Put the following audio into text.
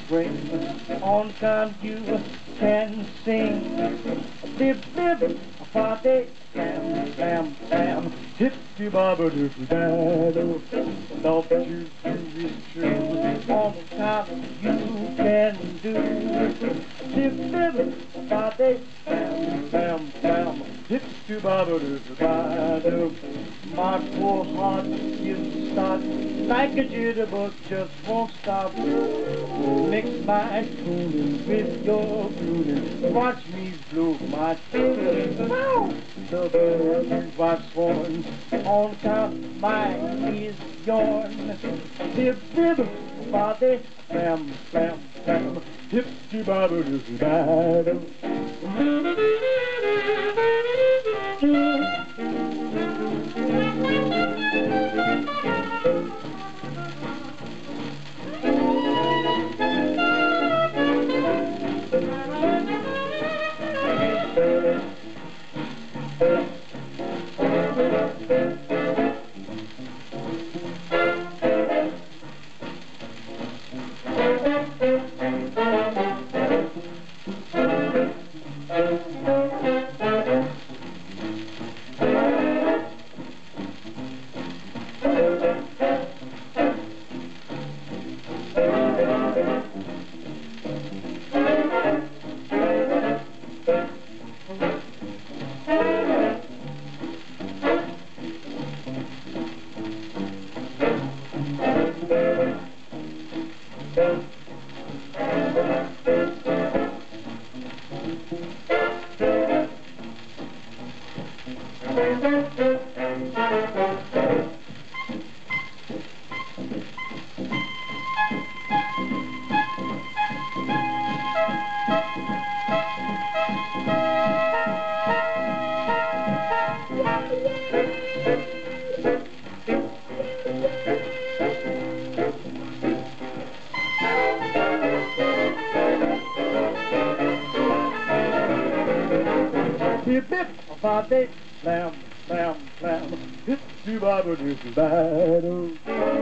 ring. On time you can sing. Bib, bib, a party, slam, slam, slam. Hippy bobber doopy daddle. Love to do is true. On time you can do. Bib, bib, a party, slam, slam, slam. Hippy bobber doopy daddle. My poor heart gives start like a jitterbug, just won't stop. Mix my crooning with your crooning. Watch me blow my tail. The bird was sworn on count mine is yourn. Bib, bib, body, slam, slam, slam. Hip-de bobber does battle. Bip, bip, body, slam, slam, slam. Hip, bobber, this battle.